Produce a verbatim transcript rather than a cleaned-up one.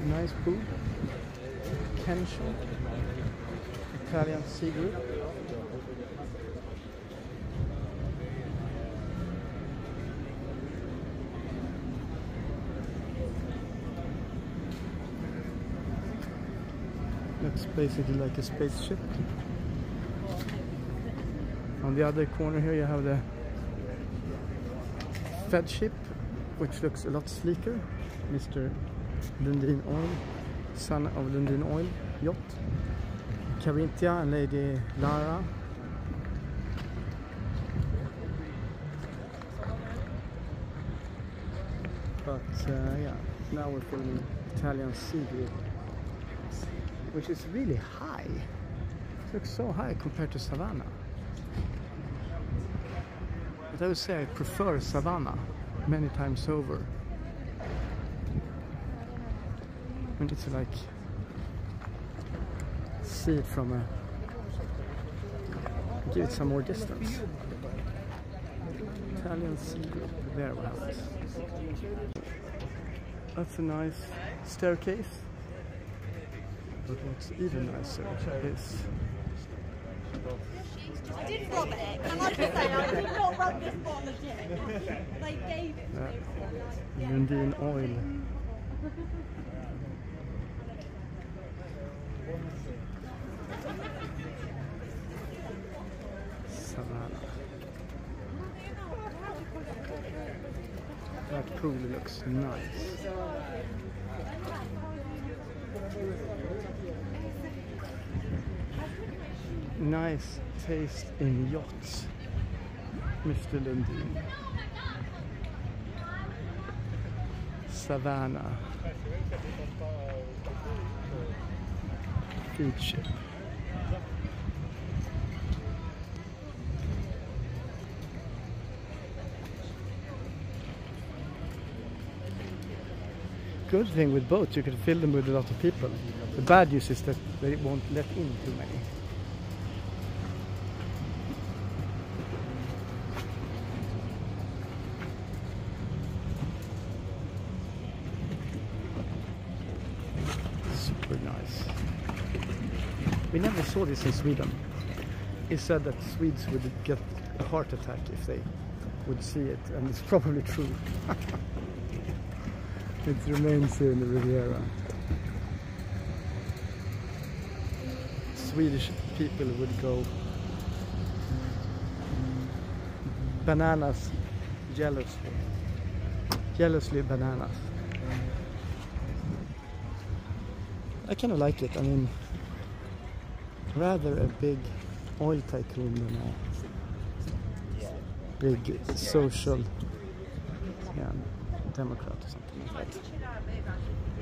Nice pool. Pension. Italian Sea Group. Looks basically like a spaceship. On the other corner here you have the Feadship, which looks a lot sleeker. Mister Lundin Oil, son of Lundin Oil yacht. Carinthia and Lady Lara. But uh, yeah, now we're filming Italian Sea Group, which is really high. It looks so high compared to Savannah. But I would say I prefer Savannah many times over. I mean, it's like see it from a give it some more distance. Italian Sea Group, there we have it. That's a nice staircase. But what's even nicer is I did rob it, and like I say, I did not rob this bottle of gin. They gave it to me. uh, Lundin Oil. Savannah. That pool looks nice. Nice taste in yachts, Mister Lundin. Savannah. Feadship. Good thing with boats, you can fill them with a lot of people. The bad news is that they won't let in too many. Super nice. We never saw this in Sweden. It said that Swedes would get a heart attack if they would see it, and it's probably true. It remains here in the Riviera. Swedish people would go bananas jealously. Jealously bananas. I kind of like it. I mean, rather a big oil tycoon than a big social yeah, Democrat or something like that.